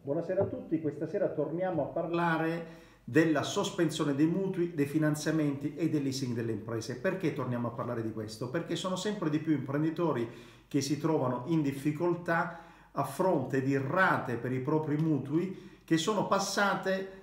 Buonasera a tutti, questa sera torniamo a parlare della sospensione dei mutui, dei finanziamenti e del leasing delle imprese. Perché torniamo a parlare di questo? Perché sono sempre di più imprenditori che si trovano in difficoltà a fronte di rate per i propri mutui che sono passate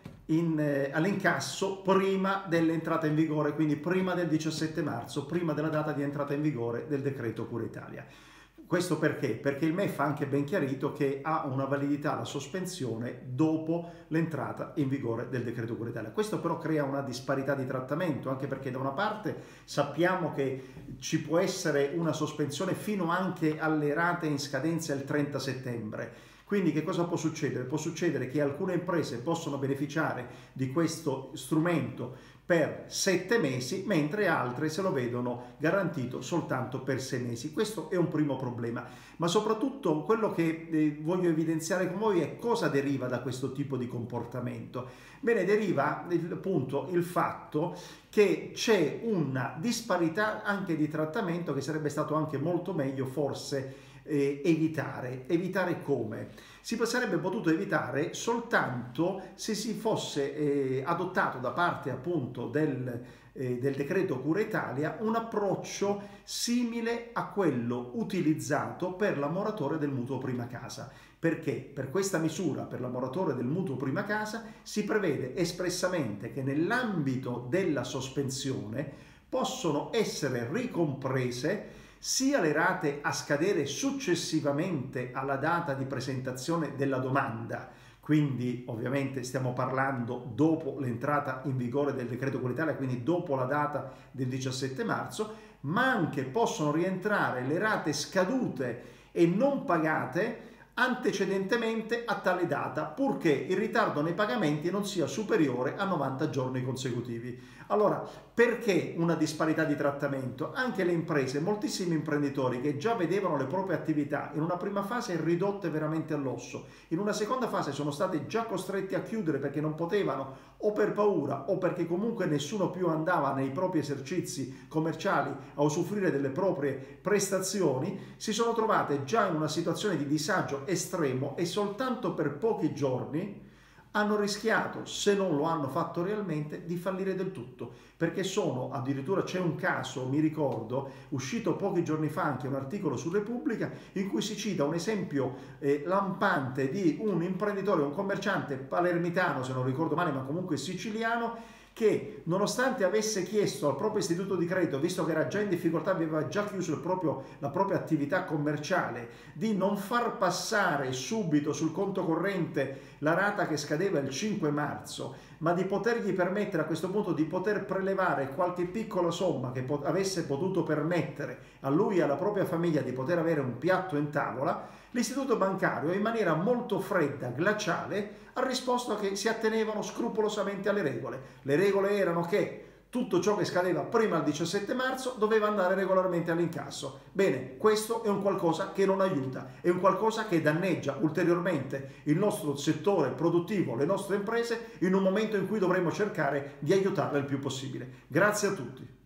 all'incasso prima dell'entrata in vigore, quindi prima del 17 marzo, prima della data di entrata in vigore del decreto Cura Italia. Questo perché? Perché il MEF ha anche ben chiarito che ha una validità la sospensione dopo l'entrata in vigore del decreto Cura Italia. Questo però crea una disparità di trattamento, anche perché da una parte sappiamo che ci può essere una sospensione fino anche alle rate in scadenza il 30 settembre. Quindi che cosa può succedere? Può succedere che alcune imprese possono beneficiare di questo strumento per 7 mesi, mentre altre se lo vedono garantito soltanto per 6 mesi. Questo è un primo problema, ma soprattutto quello che voglio evidenziare con voi è cosa deriva da questo tipo di comportamento. Bene, deriva appunto il fatto che c'è una disparità anche di trattamento che sarebbe stato anche molto meglio forse evitare. Evitare come? Si sarebbe potuto evitare soltanto se si fosse adottato da parte appunto del decreto Cura Italia un approccio simile a quello utilizzato per la moratoria del mutuo prima casa. Perché? Per questa misura, per la moratoria del mutuo prima casa, si prevede espressamente che nell'ambito della sospensione possono essere ricomprese sia le rate a scadere successivamente alla data di presentazione della domanda, quindi ovviamente stiamo parlando dopo l'entrata in vigore del decreto Cura Italia, quindi dopo la data del 17 marzo, ma anche possono rientrare le rate scadute e non pagate antecedentemente a tale data, purché il ritardo nei pagamenti non sia superiore a 90 giorni consecutivi. Allora, perché una disparità di trattamento? Anche le imprese, moltissimi imprenditori che già vedevano le proprie attività in una prima fase ridotte veramente all'osso, in una seconda fase sono stati già costretti a chiudere perché non potevano, o per paura o perché comunque nessuno più andava nei propri esercizi commerciali a usufruire delle proprie prestazioni, si sono trovate già in una situazione di disagio estremo e soltanto per pochi giorni hanno rischiato, se non lo hanno fatto realmente, di fallire del tutto, perché addirittura c'è un caso, mi ricordo, uscito pochi giorni fa anche un articolo su Repubblica, in cui si cita un esempio lampante di un imprenditore, un commerciante palermitano, se non ricordo male, ma comunque siciliano, che nonostante avesse chiesto al proprio istituto di credito, visto che era già in difficoltà, aveva già chiuso la propria attività commerciale, di non far passare subito sul conto corrente la rata che scadeva il 5 marzo, ma di potergli permettere a questo punto di poter prelevare qualche piccola somma che avesse potuto permettere a lui e alla propria famiglia di poter avere un piatto in tavola, l'istituto bancario in maniera molto fredda, glaciale, ha risposto che si attenevano scrupolosamente alle regole. Le regole erano che tutto ciò che scadeva prima del 17 marzo doveva andare regolarmente all'incasso. Bene, questo è un qualcosa che non aiuta, è un qualcosa che danneggia ulteriormente il nostro settore produttivo, le nostre imprese, in un momento in cui dovremmo cercare di aiutarle il più possibile. Grazie a tutti.